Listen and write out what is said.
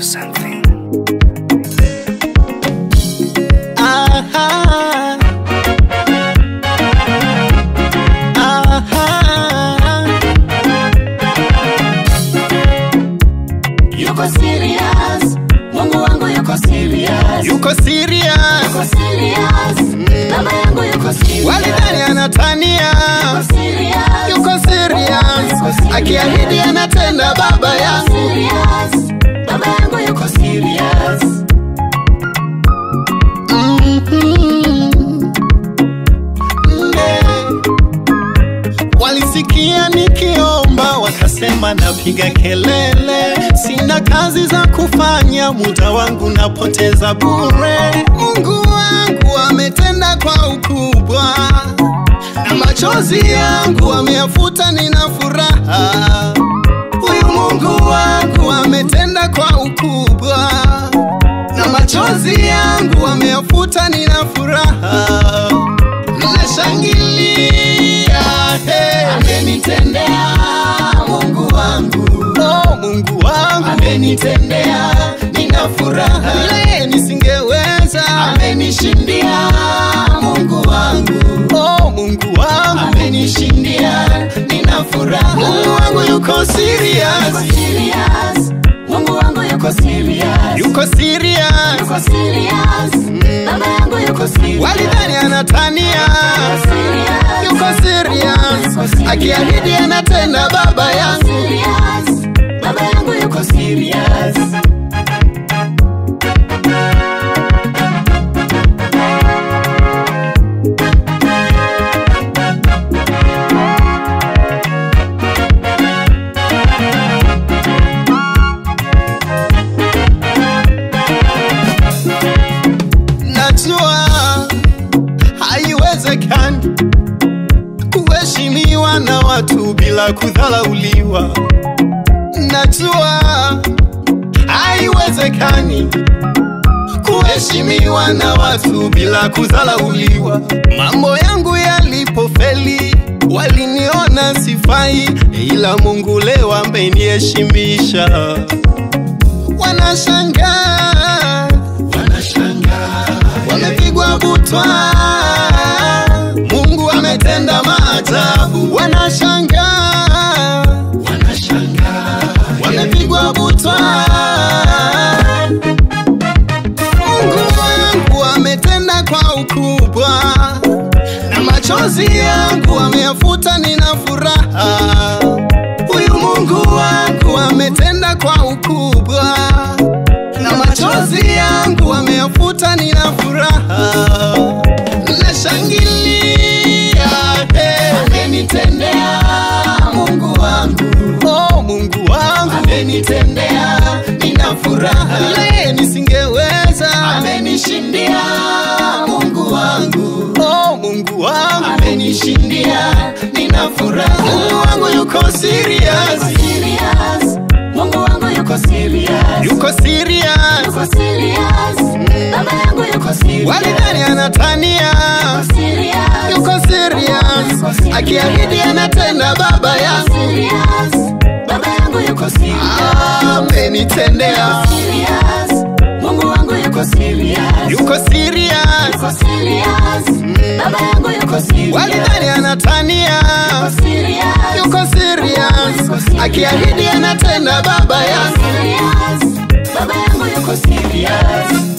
something. Yuko serious, Mungu wangu yuko serious. Yuko serious, yuko serious. Baba yangu yuko serious. Walidhani anatania. Yuko serious, akiahidi anatenda baba yangu. Baba yangu yuko serious. Walisikia nikiomba, wakasema napiga kelele. Sina kazi za kufanya, muda wangu napoteza bure. Mungu wangu ametenda kwa ukubwa, na machozi yangu ameyafuta, nina furaha. Huyu Mungu wangu ametenda kwa ukubwa, na machozi yangu ameyafuta, nina furaha. Nashangilia, amenitendea Mungu wangu. Oh, Mungu wangu amenitendea, nina furaha. Ile nisingeweza, amenishindia Mungu wangu. Oh, Mungu wangu amenishindia, nina furaha. Mungu wangu yuko serious. Yuko serious, Mungu wangu yuko serious. Yuko serious, yuko serious. Baba yangu yuko serious. Walidhani anatania. Yuko serious, akiahidi anatenda baba yangu. Baba yangu yuko serious. Najua haiwezekani kuheshimiwa na watu bila kudharauliwa. Najua haiwezekani kuheshimiwa na watu bila kudharauliwa. Mambo yangu yalipofeli, waliniona sifai, ila Mungu leo ameniheshimisha. Wanashangaa, wamepigwa butwa, Mungu ametenda maajabu. Wanashangaa, wamepigwa butwa, Mungu wangu ametenda kwa ukubwa, na machozi yangu ameyafuta, nina furaha. Huyu Mungu wangu ametenda kwa ukubwa, na machozi yangu ameyafuta, nina furaha. Nashangilia, amenitendea Mungu wangu. Oh, Mungu wangu amenitendea, nina furaha. Ile nisingeweza, amenishindia Mungu wangu. Oh, Mungu wangu amenishindia, nina furaha. Mungu wangu yuko serious. Mungu wangu yuko serious. Yuko serious, yuko serious. Baba yangu yuko serious. Walidhani anatania. Yuko serious, akiahidi anatenda baba yangu. Baba yangu yuko serious. Amenitendea. Mungu wangu yuko serious. Yuko serious, yuko serious. Baba yangu yuko serious. Walidhani anatania. Yuko serious, akiahidi anatenda baba yangu. Baba yangu yuko serious.